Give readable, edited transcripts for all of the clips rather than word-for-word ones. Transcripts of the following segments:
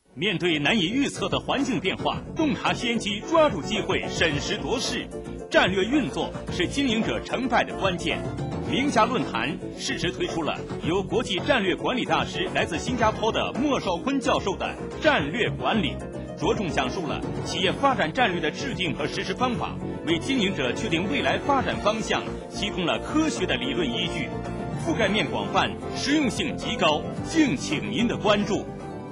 面对难以预测的环境变化，洞察先机，抓住机会，审时度势，战略运作是经营者成败的关键。名家论坛适时推出了由国际战略管理大师来自新加坡的莫少坤教授的战略管理，着重讲述了企业发展战略的制定和实施方法，为经营者确定未来发展方向提供了科学的理论依据，覆盖面广泛，实用性极高，敬请您的关注。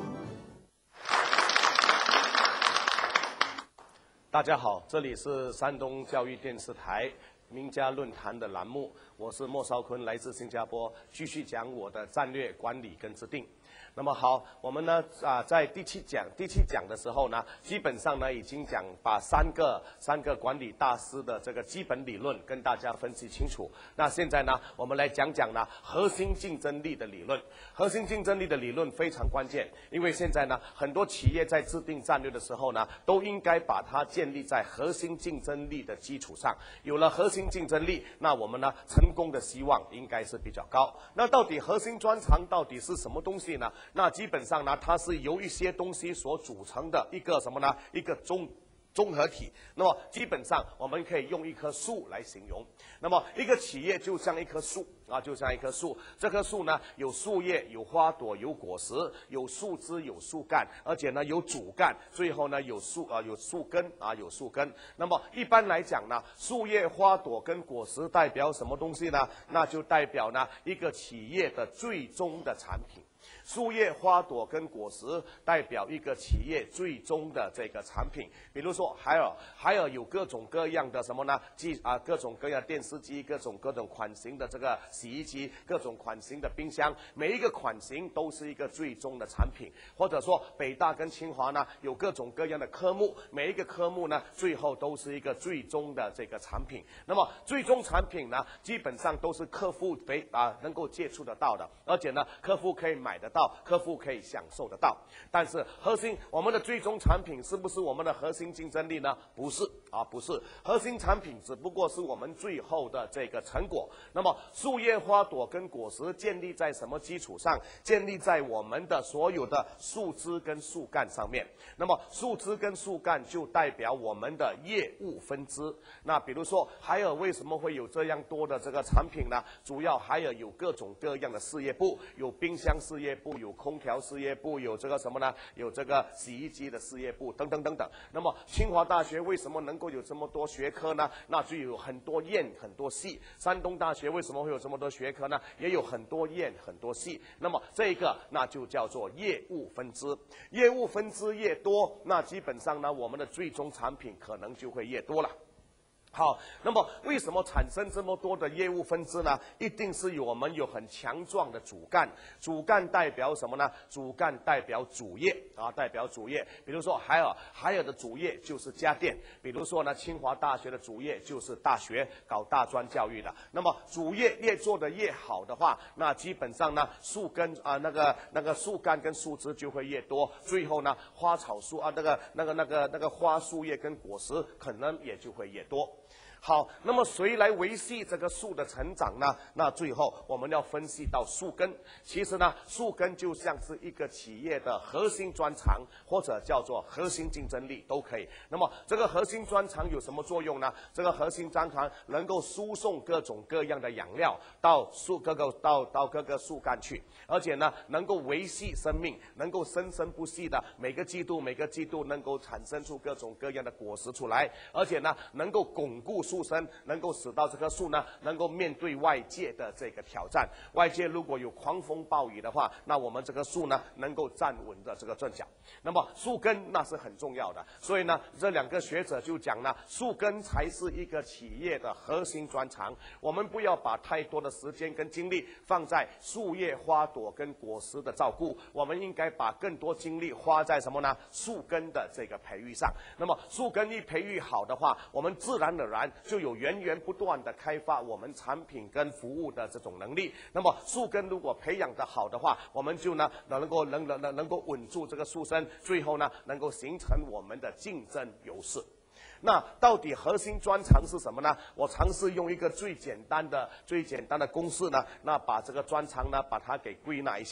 大家好，这里是山东教育电视台名家论坛的栏目，我是莫少坤，来自新加坡，继续讲我的战略管理跟制定。那么好，我们呢在第七讲的时候呢，基本上呢已经把三个管理大师的这个基本理论跟大家分析清楚。那现在呢，我们来讲呢核心竞争力的理论。核心竞争力的理论非常关键，因为现在呢很多企业在制定战略的时候呢，都应该把它建立在核心竞争力的基础上。有了核心竞争力，那我们呢成功的希望应该是比较高。那到底核心专长到底是什么东西呢？那基本上呢，它是由一些东西所组成的一个什么呢？一个综合体。那么基本上我们可以用一棵树来形容。那么一个企业就像一棵树啊，就像一棵树。这棵树呢，有树叶、有花朵、有果实、有树枝、有树干，而且呢有主干，最后呢有树根啊，有树根。那么一般来讲呢，树叶、花朵跟果实代表什么东西呢？那就代表呢一个企业的最终的产品。树叶、花朵跟果实代表一个企业最终的这个产品。比如说海尔有各种各样的什么呢？各种各样的电视机，各种款型的这个洗衣机，各种款型的冰箱，每一个款型都是一个最终的产品。或者说北大跟清华呢有各种各样的科目，每一个科目呢最后都是一个最终的这个产品。那么最终产品呢，基本上都是客户能够接触得到的，而且呢客户可以买得到，客户可以享受得到。但是我们的最终产品是不是我们的核心竞争力呢？不是啊，不是。核心产品只不过是我们最后的这个成果。那么树叶、花朵跟果实建立在什么基础上？建立在我们的所有的树枝跟树干上面。那么树枝跟树干就代表我们的业务分支。那比如说海尔为什么会有这样多的这个产品呢？主要海尔有各种各样的事业部，有冰箱事业部，有空调事业部，有这个什么呢？有这个洗衣机的事业部等等等等。那么清华大学为什么能够有这么多学科呢？那就有很多院很多系。山东大学为什么会有这么多学科呢？也有很多院很多系。那么这个那就叫做业务分支。业务分支越多，那基本上呢我们的最终产品可能就会越多了。好，那么为什么产生这么多的业务分支呢？一定是我们有很强壮的主干。主干代表什么呢？主干代表主业啊，代表主业。比如说海尔的主业就是家电。比如说呢，清华大学的主业就是大学搞大专教育的。那么主业越做得越好的话，那基本上呢，树根啊，那个树干跟树枝就会越多。最后呢，花草树啊，那个花树叶跟果实可能也就会越多。好，那么谁来维系这个树的成长呢？那最后我们要分析到树根。其实呢，树根就像是一个企业的核心专长，或者叫做核心竞争力都可以。那么这个核心专长有什么作用呢？这个核心专长能够输送各种各样的养料到各个树干去，而且呢能够维系生命，能够生生不息的每个季度能够产生出各种各样的果实出来，而且呢能够巩固树身，能够使到这棵树呢能够面对外界的这个挑战。外界如果有狂风暴雨的话，那我们这棵树呢能够站稳的这个阵脚。那么树根那是很重要的，所以呢这两个学者就讲呢，树根才是一个企业的核心专长。我们不要把太多的时间跟精力放在树叶、花朵跟果实的照顾，我们应该把更多精力花在什么呢？树根的这个培育上。那么树根一培育好的话，我们自然而然就有源源不断的开发我们产品跟服务的这种能力。那么树根如果培养的好的话，我们就呢能够稳住这个树身，最后呢能够形成我们的竞争优势。那到底核心专长是什么呢？我尝试用一个最简单的公式呢，那把这个专长呢把它给归纳一下。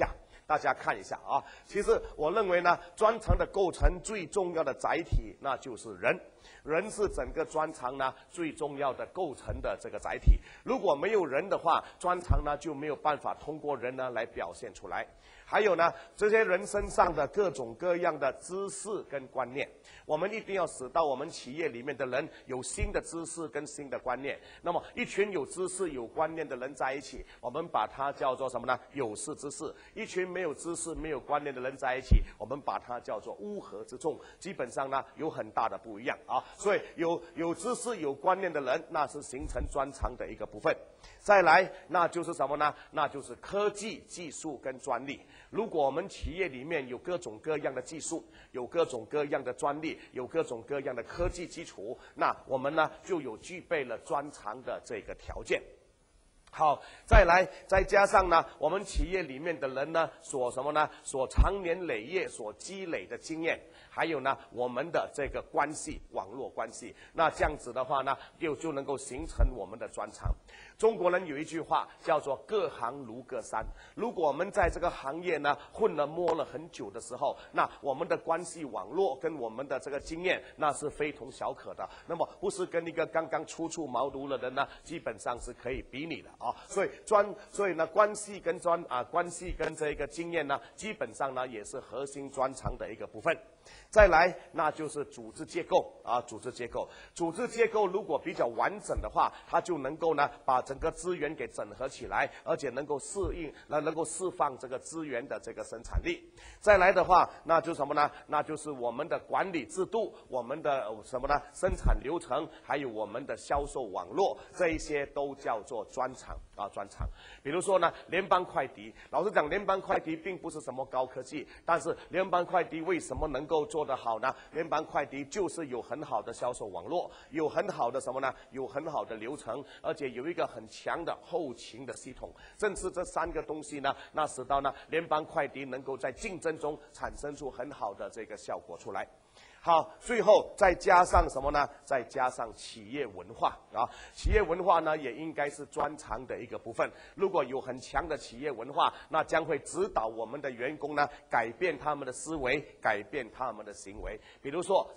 大家看一下啊。其实我认为呢，专长的构成最重要的载体那就是人。人是整个专长呢最重要的构成的这个载体。如果没有人的话，专长呢就没有办法通过人呢来表现出来。还有呢，这些人身上的各种各样的知识跟观念，我们一定要使到我们企业里面的人有新的知识跟新的观念。那么一群有知识有观念的人在一起，我们把它叫做什么呢？有识之士。一群没有知识没有观念的人在一起，我们把它叫做乌合之众。基本上呢有很大的不一样啊。所以有知识有观念的人，那是形成专长的一个部分。再来，那就是什么呢？那就是科技、技术跟专利。如果我们企业里面有各种各样的技术，有各种各样的专利，有各种各样的科技基础，那我们呢就有具备了专长的这个条件。好，再来，再加上呢，我们企业里面的人呢，所什么呢？所长年累月所积累的经验，还有呢，我们的这个关系，网络关系，那这样子的话呢，就能够形成我们的专长。中国人有一句话叫做各行如各山。如果我们在这个行业呢混了摸了很久的时候，那我们的关系网络跟我们的这个经验那是非同小可的。那么不是跟一个刚刚初出茅庐的人呢，基本上是可以比拟的啊。所以呢，关系跟这个经验呢，基本上呢也是核心专长的一个部分。再来，那就是组织结构啊，组织结构如果比较完整的话，它就能够呢把整个资源给整合起来，而且能够释放这个资源的这个生产力。再来的话，那就是什么呢？那就是我们的管理制度，我们的什么呢？生产流程，还有我们的销售网络，这一些都叫做专长啊，专长。比如说呢，联邦快递，老实讲，联邦快递并不是什么高科技，但是联邦快递为什么能够做得好呢？联邦快递就是有很好的销售网络，有很好的什么呢？有很好的流程，而且有一个很强的后勤的系统。正是这三个东西呢，那使到呢联邦快递能够在竞争中产生出很好的这个效果出来。好，最后再加上什么呢？再加上企业文化啊，企业文化呢也应该是专长的一个部分。如果有很强的企业文化，那将会指导我们的员工呢改变他们的思维，改变他们的行为。比如说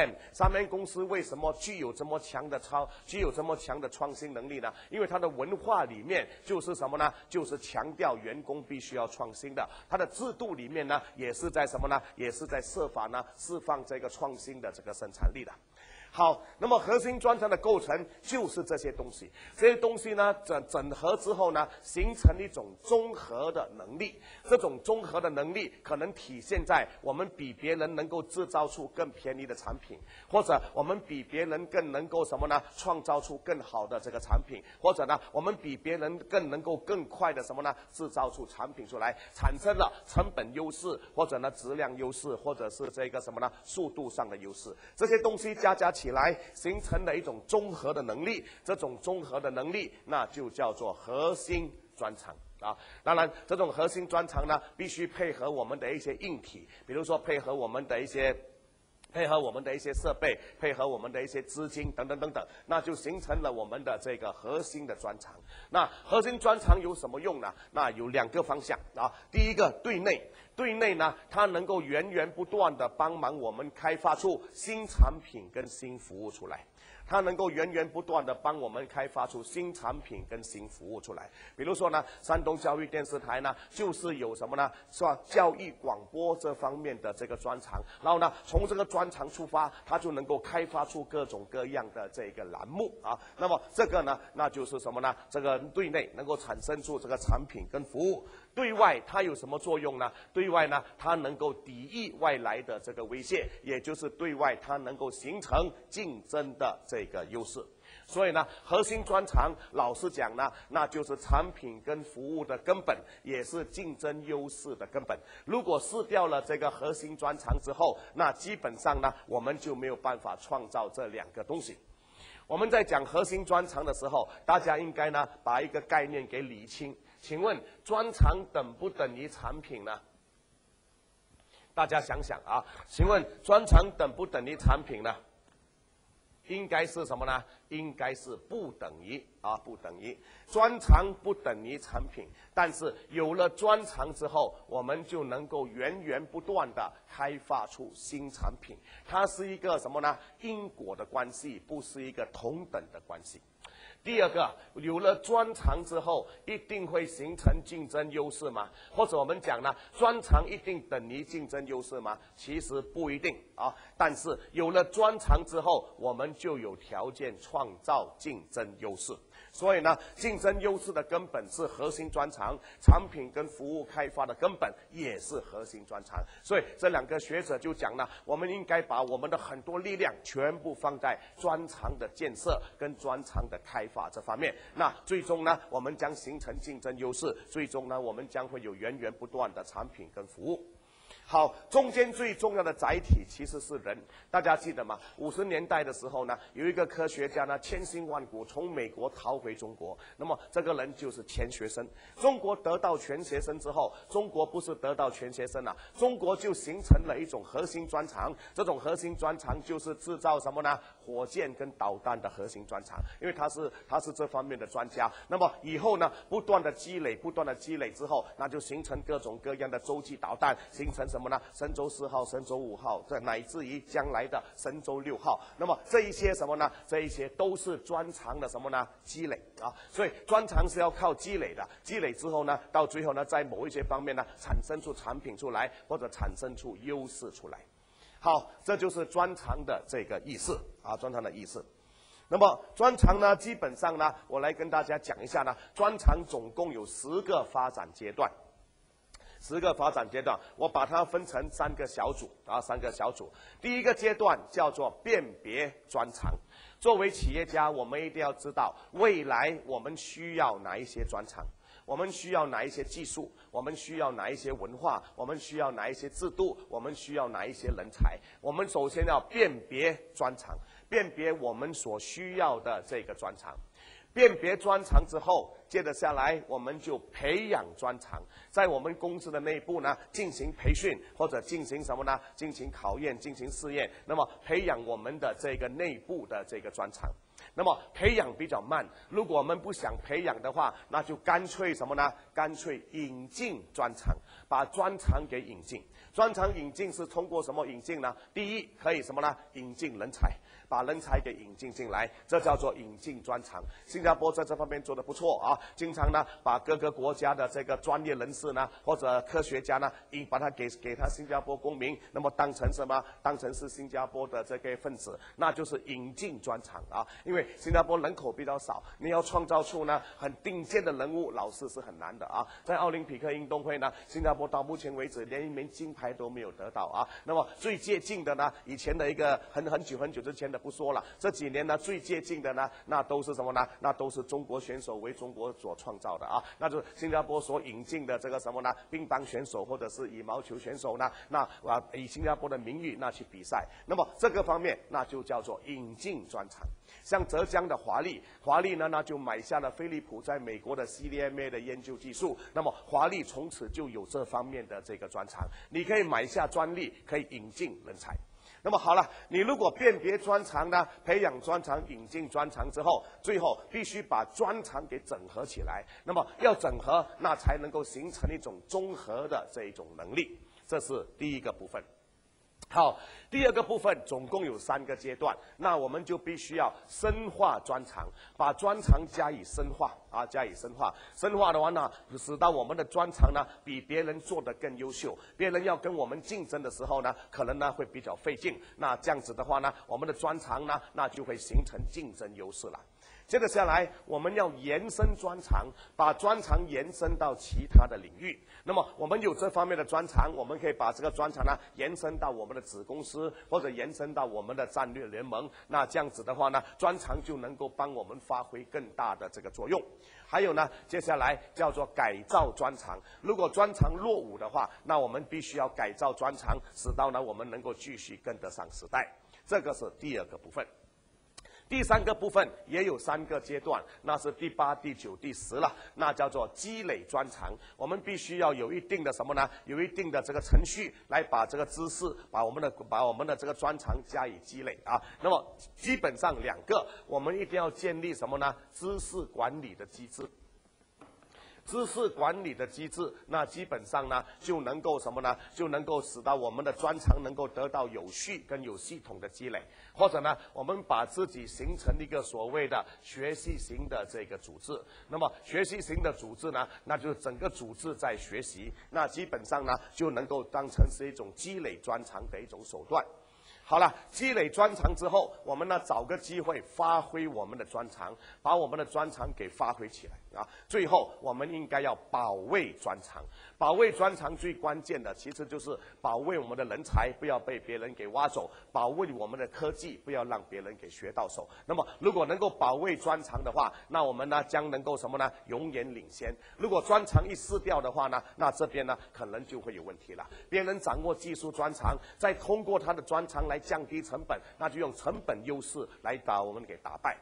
3M公司为什么具有这么强的创新能力呢？因为它的文化里面就是什么呢？就是强调员工必须要创新的。它的制度里面呢也是在什么呢？也是在设法呢释放这个创新的这个生产力的。好，那么核心专长的构成就是这些东西。这些东西呢，整合之后呢，形成一种综合的能力。这种综合的能力可能体现在我们比别人能够制造出更便宜的产品，或者我们比别人更能够什么呢？创造出更好的这个产品，或者呢，我们比别人更能够更快的什么呢？制造出产品出来，产生了成本优势，或者呢质量优势，或者是这个什么呢？速度上的优势。这些东西加起来形成了一种综合的能力，这种综合的能力那就叫做核心专长啊。当然这种核心专长呢必须配合我们的一些硬体，比如说配合我们的一些设备，配合我们的一些资金等等等等，那就形成了我们的这个核心的专长。那核心专长有什么用呢？那有两个方向啊。第一个，对内呢，它能够源源不断的帮忙我们开发出新产品跟新服务出来。它能够源源不断的帮我们开发出新产品跟新服务出来。比如说呢，山东教育电视台呢，就是有什么呢？是吧？教育广播这方面的这个专长。然后呢，从这个专长出发，它就能够开发出各种各样的这个栏目啊。那么这个呢，那就是什么呢？这个对内能够产生出这个产品跟服务。对外它有什么作用呢？对外呢，它能够抵御外来的这个威胁，也就是对外它能够形成竞争的这个优势。所以呢，核心专长老实讲呢，那就是产品跟服务的根本，也是竞争优势的根本。如果失掉了这个核心专长之后，那基本上呢，我们就没有办法创造这两个东西。我们在讲核心专长的时候，大家应该呢把一个概念给理清。请问专长等不等于产品呢？大家想想啊，请问专长等不等于产品呢？ 应该是什么呢？应该是不等于不等于。专长不等于产品，但是有了专长之后，我们就能够源源不断的开发出新产品。它是一个什么呢？因果的关系，不是一个同等的关系。第二个，有了专长之后，一定会形成竞争优势吗？或者我们讲呢，专长一定等于竞争优势吗？其实不一定但是有了专长之后，我们就有条件创造竞争优势。所以呢，竞争优势的根本是核心专长，产品跟服务开发的根本也是核心专长。所以这两个学者就讲呢，我们应该把我们的很多力量全部放在专长的建设跟专长的开发这方面。那最终呢，我们将形成竞争优势，最终呢，我们将会有源源不断的产品跟服务。好，中间最重要的载体其实是人，大家记得吗？50年代的时候呢，有一个科学家呢，千辛万苦从美国逃回中国，那么这个人就是钱学森。中国得到钱学森之后，中国不是得到钱学森中国就形成了一种核心专长，这种核心专长就是制造什么呢？火箭跟导弹的核心专长，因为他是这方面的专家。那么以后呢，不断的积累之后，那就形成各种各样的洲际导弹，形成什么呢？神舟4号、神舟5号，乃至于将来的神舟6号。那么这一些什么呢？这一些都是专长的什么呢？积累所以专长是要靠积累的。积累之后呢，到最后呢，在某一些方面呢，产生出产品出来，或者产生出优势出来。好，这就是专长的这个意思专长的意思。那么专长呢，基本上呢，我来跟大家讲一下呢，专长总共有10个发展阶段。10个发展阶段，我把它分成3个小组3个小组。第一个阶段叫做辨别专长。作为企业家，我们一定要知道未来我们需要哪一些专长，我们需要哪一些技术，我们需要哪一些文化，我们需要哪一些制度，我们需要哪一些人才。我们首先要辨别专长，辨别我们所需要的这个专长。辨别专长之后，接着下来我们就培养专长，在我们公司的内部呢进行培训，或者进行什么呢？进行考验，进行试验，那么培养我们的这个内部的这个专长。那么培养比较慢，如果我们不想培养的话，那就干脆什么呢？干脆引进专长，把专长给引进。专长引进是通过什么引进呢？第一，可以什么呢？引进人才，把人才给引进进来，这叫做引进专长。新加坡在这方面做得不错经常呢把各个国家的这个专业人士呢或者科学家呢，把他给他新加坡公民，那么当成什么？当成是新加坡的这个分子，那就是引进专长因为新加坡人口比较少，你要创造出呢很顶尖的人物，老是很难的在奥林匹克运动会呢，新加坡到目前为止连1枚金牌都没有得到那么最接近的呢，以前的一个很久之前的不说了，这几年呢最接近的呢，那都是什么呢？那都是中国选手为中国所创造的那就是新加坡所引进的这个什么呢？乒乓选手或者是羽毛球选手呢，那以新加坡的名誉那去比赛，那么这个方面那就叫做引进专长。像浙江的华丽呢，那就买下了飞利浦在美国的 CDMA 的研究技术，那么华丽从此就有这方面的这个专长，你可以买下专利，可以引进人才。那么好了，你如果辨别专长呢，培养专长，引进专长之后，最后必须把专长给整合起来。那么要整合，那才能够形成一种综合的这一种能力，这是第一个部分。好，第二个部分总共有3个阶段，那我们就必须要深化专长，把专长加以深化加以深化。深化的话呢，使到我们的专长呢比别人做得更优秀，别人要跟我们竞争的时候呢，可能呢会比较费劲。那这样子的话呢，我们的专长呢，那就会形成竞争优势了。接着下来，我们要延伸专长，把专长延伸到其他的领域。那么我们有这方面的专长，我们可以把这个专长呢延伸到我们的子公司，或者延伸到我们的战略联盟。那这样子的话呢，专长就能够帮我们发挥更大的这个作用。还有呢，接下来叫做改造专长。如果专长落伍的话，那我们必须要改造专长，使到呢我们能够继续跟得上时代。这个是第二个部分。 第3个部分也有3个阶段，那是第8、第9、第10了，那叫做积累专长。我们必须要有一定的什么呢？有一定的这个程序来把这个知识，把我们的这个专长加以积累啊。那么基本上2个，我们一定要建立什么呢？知识管理的机制。知识管理的机制，那基本上呢就能够什么呢？就能够使到我们的专长能够得到有序跟有系统的积累，或者呢，我们把自己形成一个所谓的学习型的这个组织。那么学习型的组织呢，那就是整个组织在学习，那基本上呢就能够当成是一种积累专长的一种手段。好了，积累专长之后，我们呢找个机会发挥我们的专长，把我们的专长给发挥起来啊。最后，我们应该要保卫专长。保卫专长最关键的其实就是保卫我们的人才，不要被别人给挖走；保卫我们的科技，不要让别人给学到手。那么，如果能够保卫专长的话，那我们呢将能够什么呢？永远领先。如果专长一失掉的话呢，那这边呢可能就会有问题了。别人掌握技术专长，再通过他的专长来降低成本，那就用成本优势来把我们给打败。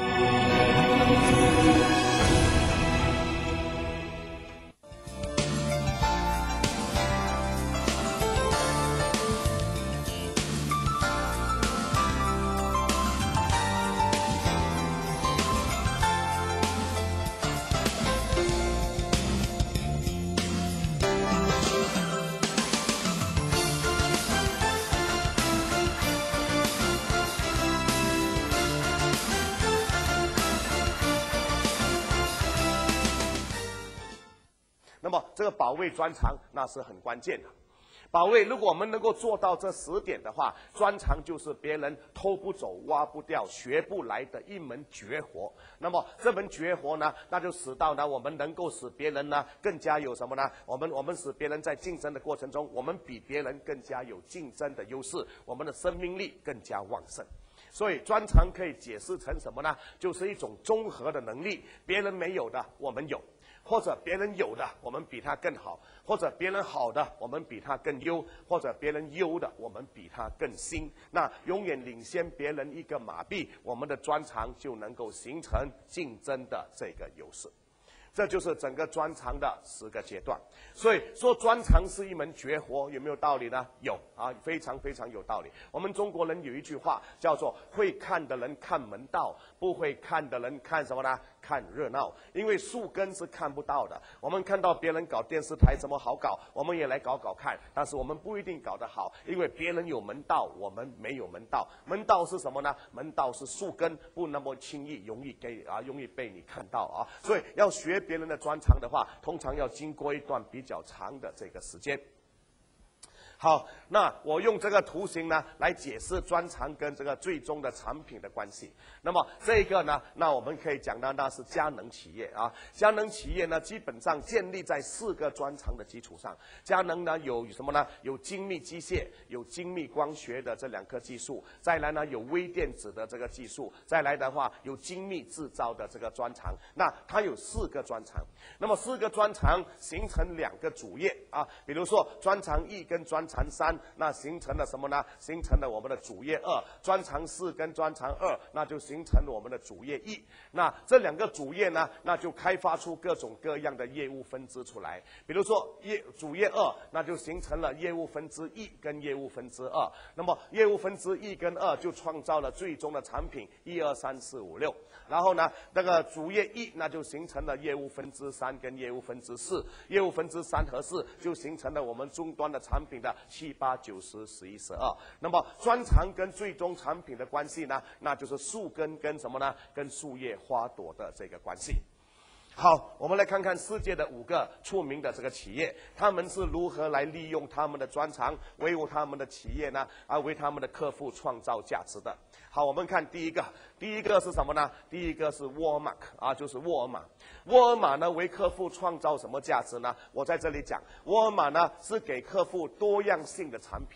那么这个保卫专长那是很关键的。保卫，如果我们能够做到这10点的话，专长就是别人偷不走、挖不掉、学不来的一门绝活。那么这门绝活呢，那就使到呢我们能够使别人呢更加有什么呢？我们使别人在竞争的过程中，我们比别人更加有竞争的优势，我们的生命力更加旺盛。所以专长可以解释成什么呢？就是一种综合的能力，别人没有的我们有。或者别人有的我们比他更好，或者别人好的我们比他更优，或者别人优的我们比他更新，那永远领先别人一个马币，我们的专长就能够形成竞争的这个优势。这就是整个专长的10个阶段。所以说专长是一门绝活，有没有道理呢？有啊，非常非常有道理。我们中国人有一句话叫做会看的人看门道，不会看的人看什么呢？看热闹。因为树根是看不到的，我们看到别人搞电视台怎么好搞，我们也来搞搞看，但是我们不一定搞得好，因为别人有门道，我们没有门道。门道是什么呢？门道是树根，不那么轻易容易被你看到啊。所以要学别人的专长的话，通常要经过一段比较长的这个时间。好，那我用这个图形呢来解释专长跟这个最终的产品的关系。那么这个呢，那我们可以讲到那是佳能企业啊。佳能企业呢，基本上建立在4个专长的基础上。佳能呢有什么呢？有精密机械，有精密光学的这2颗技术，再来呢有微电子的这个技术，再来的话有精密制造的这个专长。那它有4个专长，那么4个专长形成2个主业啊。比如说专长1跟专长3，那形成了什么呢？形成了我们的主业2。专长4跟专长2，那就形成了我们的主业1。那这2个主业呢，那就开发出各种各样的业务分支出来。比如说主业2，那就形成了业务分支1跟业务分支2。那么业务分支1跟2就创造了最终的产品1、2、3、4、5、6。然后呢，那个主业1那就形成了业务分支3跟业务分支4。业务分支3和4就形成了我们终端的产品的7、8、9、10、11、12。那么专长跟最终产品的关系呢，那就是树根跟什么呢？跟树叶花朵的这个关系。好，我们来看看世界的5个出名的这个企业，他们是如何来利用他们的专长，为他们的企业呢，为他们的客户创造价值的。好，我们看第一个是什么呢？第一个是沃尔玛啊，就是沃尔玛。沃尔玛呢为客户创造什么价值呢？我在这里讲，沃尔玛呢是给客户多样性的产品。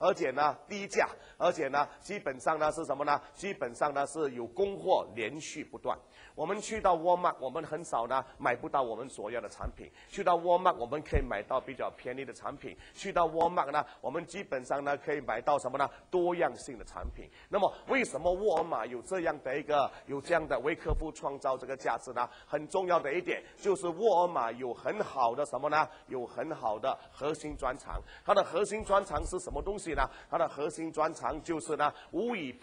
而且呢低价，而且呢基本上呢是什么呢？基本上呢是有供货连续不断。我们去到沃尔玛，我们很少呢买不到我们所要的产品。去到沃尔玛，我们可以买到比较便宜的产品。去到沃尔玛呢，我们基本上呢可以买到什么呢？多样性的产品。那么为什么沃尔玛有这样的为客户创造这个价值呢？很重要的一点就是沃尔玛有很好的什么呢？有很好的核心专长。它的核心专长是什么东西呢？它的核心专长就是呢无以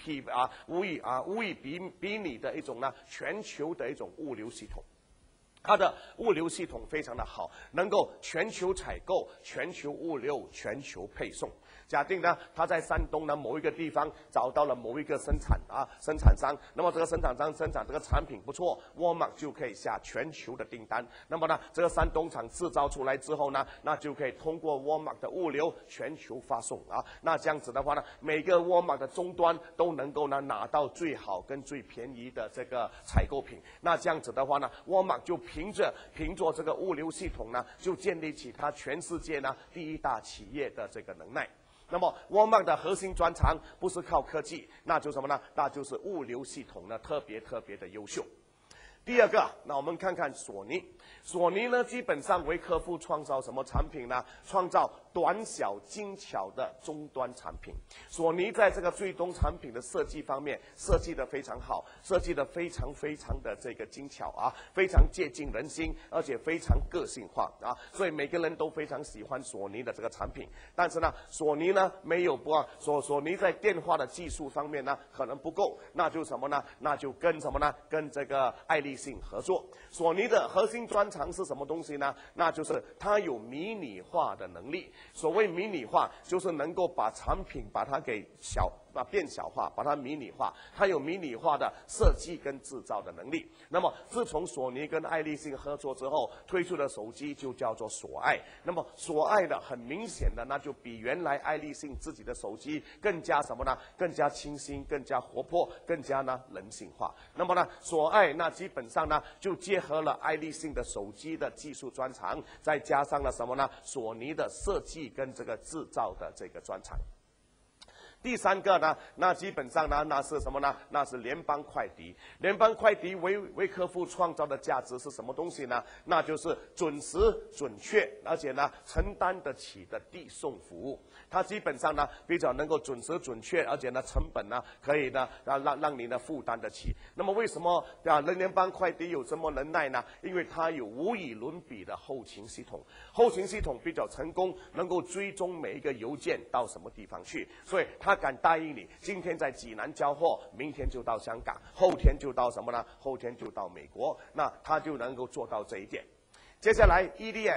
比拟的一种呢全球的一种物流系统。它的物流系统非常的好，能够全球采购、全球物流、全球配送。假定呢，他在山东呢某一个地方找到了某一个生产商，那么这个生产商生产这个产品不错，沃尔玛就可以下全球的订单。那么呢，这个山东厂制造出来之后呢，那就可以通过沃尔玛的物流全球发送啊。那这样子的话呢，每个沃尔玛的终端都能够呢拿到最好跟最便宜的这个采购品。那这样子的话呢，沃尔玛就凭着这个物流系统呢，就建立起它全世界呢第一大企业的这个能耐。那么沃尔玛的核心专长不是靠科技，那就是什么呢？那就是物流系统呢特别的优秀。第二个，那我们看看索尼。索尼呢，基本上为客户创造什么产品呢？创造短小精巧的终端产品。索尼在这个最终产品的设计方面设计得非常好，设计得非常的这个精巧啊，非常接近人心，而且非常个性化啊，所以每个人都非常喜欢索尼的这个产品。但是呢，索尼呢没有索尼在电话的技术方面呢可能不够，那就什么呢？那就跟什么呢？跟这个爱立信合作。索尼的核心专长是什么东西呢？那就是它有迷你化的能力。所谓迷你化，就是能够把产品把它给变小化，把它迷你化，它有迷你化的设计跟制造的能力。那么自从索尼跟爱立信合作之后，推出的手机就叫做索爱。那么索爱的很明显的，那就比原来爱立信自己的手机更加什么呢？更加清新，更加活泼，更加呢人性化。那么呢，索爱那基本上呢就结合了爱立信的手机的技术专长，再加上了什么呢？索尼的设计跟这个制造的这个专长。第三个呢，那基本上呢，那是什么呢？那是联邦快递。联邦快递为客户创造的价值是什么东西呢？那就是准时、准确，而且呢承担得起的递送服务。它基本上呢比较能够准时、准确，而且呢成本呢可以呢让你呢负担得起。那么为什么联邦快递有这么能耐呢？因为它有无与伦比的后勤系统，后勤系统比较成功，能够追踪每一个邮件到什么地方去，所以他敢答应你，今天在济南交货，明天就到香港，后天就到什么呢？后天就到美国，那他就能够做到这一点。接下来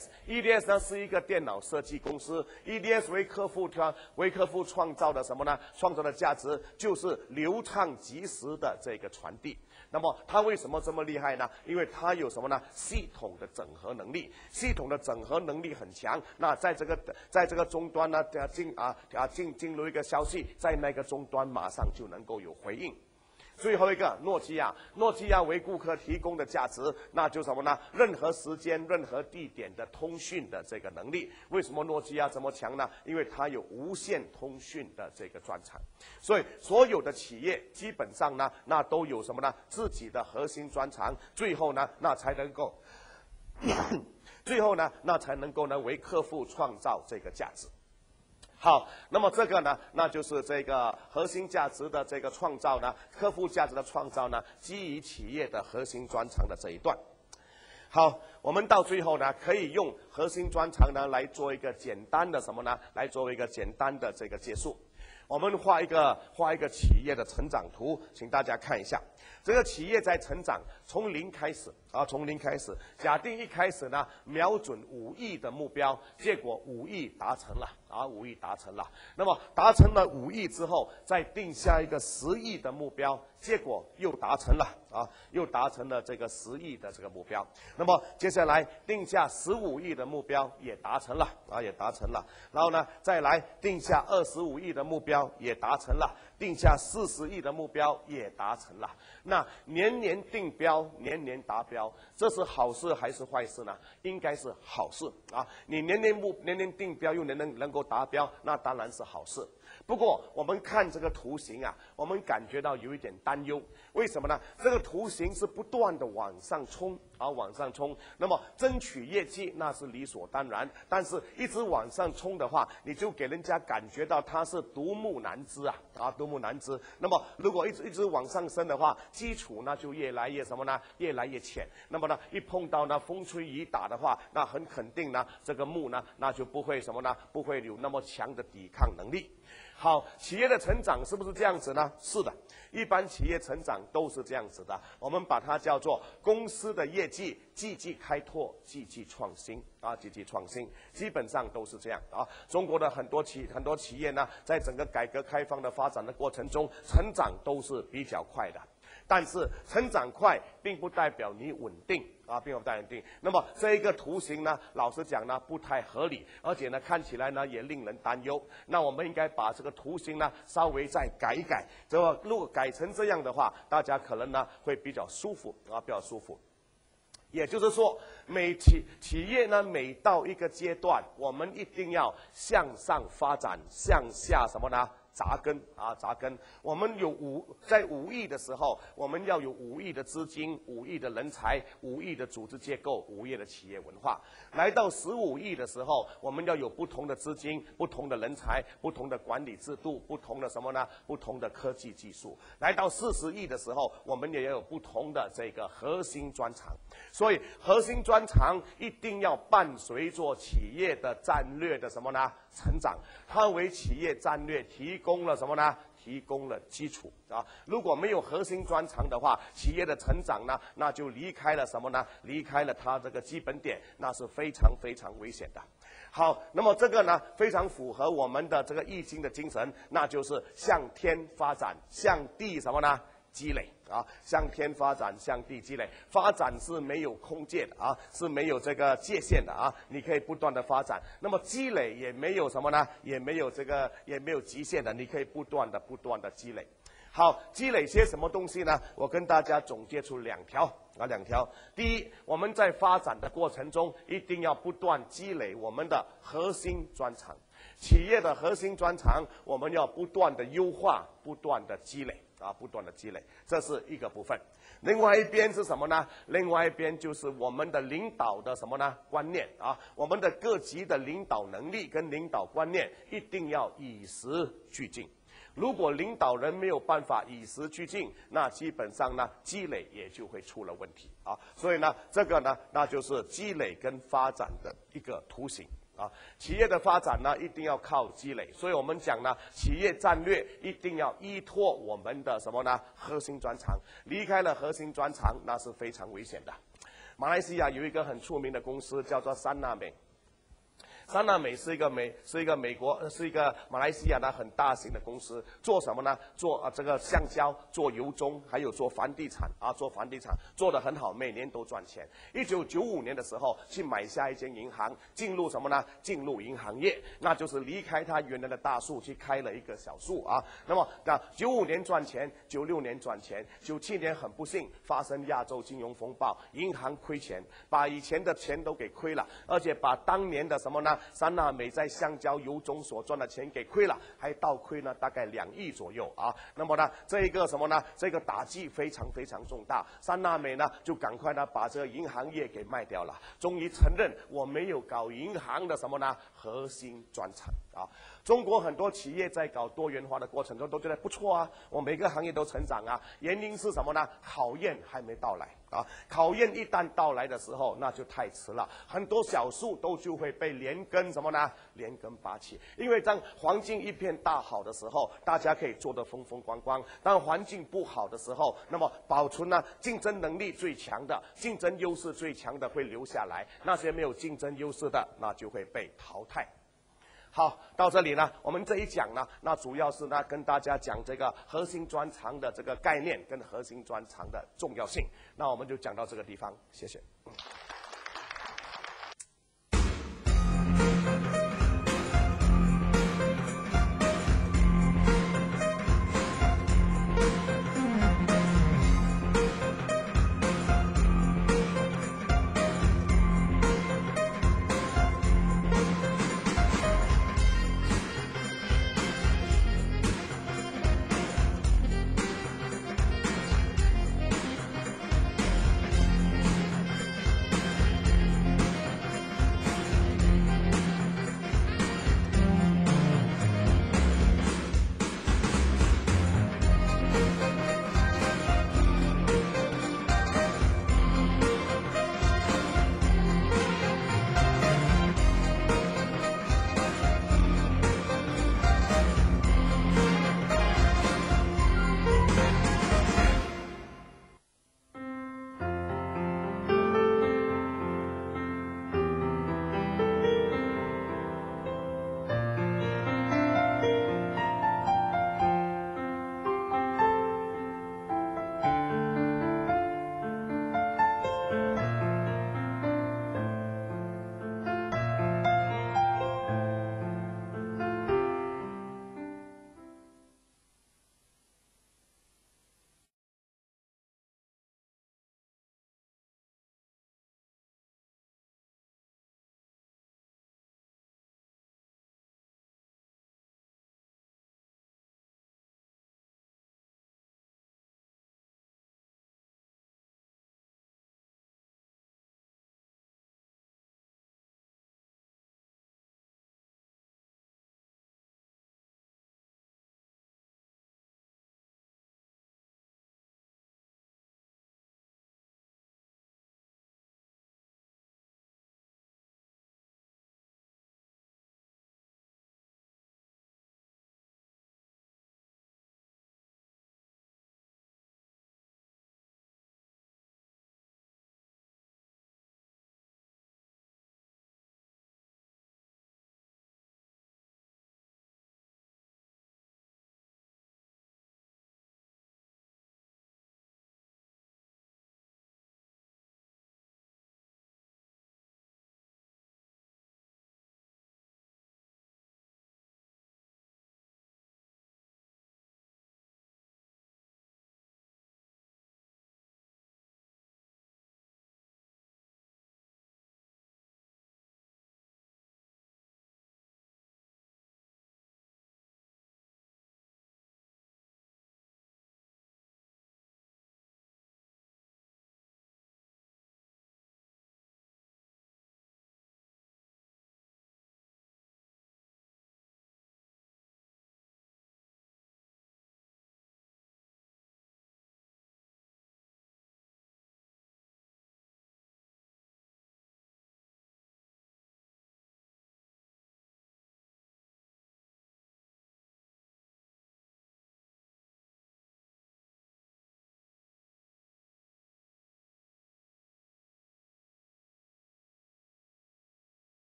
EDS 呢是一个电脑设计公司 ，EDS 为客户创造的什么呢？创造的价值就是流畅及时的这个传递。那么它为什么这么厉害呢？因为它有什么呢？系统的整合能力，系统的整合能力很强。那在这个终端呢，进入一个消息，在那个终端马上就能够有回应。最后一个，诺基亚为顾客提供的价值，那就是什么呢？任何时间、任何地点的通讯的这个能力。为什么诺基亚这么强呢？因为它有无线通讯的这个专长。所以所有的企业基本上呢，那都有什么呢？自己的核心专长，最后呢，那才能够为客户创造这个价值。好，那么这个呢，那就是这个核心价值的这个创造呢，客户价值的创造呢，基于企业的核心专长的这一段。好，我们到最后呢，可以用核心专长呢来做一个简单的什么呢？来做一个简单的这个结束。我们画一个企业的成长图，请大家看一下。这个企业在成长，从零开始。假定一开始呢，瞄准5亿的目标，结果5亿达成了，5亿达成了。那么达成了5亿之后，再定下一个10亿的目标，结果又达成了又达成了这个10亿的这个目标。那么接下来定下15亿的目标也达成了也达成了。然后呢，再来定下25亿的目标也达成了，定下40亿的目标也达成了。那年年定标，年年达标，这是好事还是坏事呢？应该是好事你年年定标又能够达标，那当然是好事。 不过我们看这个图形啊，我们感觉到有一点担忧。为什么呢？这个图形是不断的往上冲啊，往上冲。那么争取业绩那是理所当然，但是一直往上冲的话，你就给人家感觉到它是独木难支啊，独木难支。那么如果一直往上升的话，基础呢就越来越什么呢？越来越浅。那么呢，一碰到呢风吹雨打的话，那很肯定呢，这个木呢那就不会什么呢？不会有那么强的抵抗能力。好，企业的成长是不是这样子呢？是的，一般企业成长都是这样子的。我们把它叫做公司的业绩积极开拓、积极创新啊，积极创新，基本上都是这样啊。中国的很多企业呢，在整个改革开放的发展的过程中，成长都是比较快的。但是成长快并不代表你稳定啊，并不代表稳定。那么这一个图形呢，老实讲呢不太合理，而且呢看起来呢也令人担忧。那我们应该把这个图形呢稍微再改一改。这个如果改成这样的话，大家可能呢会比较舒服啊，比较舒服。也就是说，企业呢，每到一个阶段，我们一定要向上发展，向下什么呢？扎根啊，扎根。我们在5亿的时候，我们要有5亿的资金、5亿的人才、5亿的组织结构、5亿的企业文化。来到15亿的时候，我们要有不同的资金、不同的人才、不同的管理制度、不同的什么呢？不同的科技技术。来到40亿的时候，我们也要有不同的这个核心专长。所以，核心专长一定要伴随着企业的战略的什么呢？成长，它为企业战略提供了什么呢？提供了基础啊！如果没有核心专长的话，企业的成长呢，那就离开了什么呢？离开了它这个基本点，那是非常非常危险的。好，那么这个呢，非常符合我们的这个易经的精神，那就是向天发展，向地什么呢？积累啊，向天发展，向地积累。发展是没有空界的啊，是没有这个界限的啊，你可以不断的发展。那么积累也没有什么呢？也没有极限的，你可以不断的积累。好，积累些什么东西呢？我跟大家总结出两条。第一，我们在发展的过程中，一定要不断积累我们的核心专长。企业的核心专长，我们要不断的优化，不断的积累。啊，不断的积累，这是一个部分。另外一边是什么呢？另外一边就是我们的领导的什么呢？观念啊，我们的各级的领导能力跟领导观念一定要与时俱进。如果领导人没有办法与时俱进，那基本上呢，积累也就会出了问题啊。所以呢，这个呢，那就是积累跟发展的一个图形。啊，企业的发展呢，一定要靠积累，所以我们讲呢，企业战略一定要依托我们的什么呢？核心专长，离开了核心专长，那是非常危险的。马来西亚有一个很出名的公司叫做三纳美。三纳美是一个马来西亚的很大型的公司，做什么呢？做这个橡胶，做油棕，还有做房地产啊，做得很好，每年都赚钱。1995年的时候，去买下一间银行，进入什么呢？进入银行业，那就是离开他原来的大树，去开了一个小树啊。那么95年赚钱，96年赚钱，97年很不幸发生亚洲金融风暴，银行亏钱，把以前的钱都给亏了，而且把当年的什么呢？三纳美在橡胶油棕所赚的钱给亏了，还倒亏呢大概2亿左右啊。那么呢，这一个什么呢？这个打击非常非常重大。三纳美呢就赶快呢把这个银行业给卖掉了，终于承认我没有搞银行的什么呢？核心专长啊。中国很多企业在搞多元化的过程中都觉得不错啊，我每个行业都成长啊。原因是什么呢？考验还没到来啊，考验一旦到来的时候，那就太迟了，很多小树就会被连根什么呢？连根拔起。因为当环境一片大好的时候，大家可以做得风风光光；当环境不好的时候，那么保存呢竞争能力最强的、竞争优势最强的会留下来，那些没有竞争优势的，那就会被淘汰。好，到这里呢，我们这一讲呢，那主要是呢跟大家讲这个核心专长的这个概念跟核心专长的重要性。那我们就讲到这个地方，谢谢。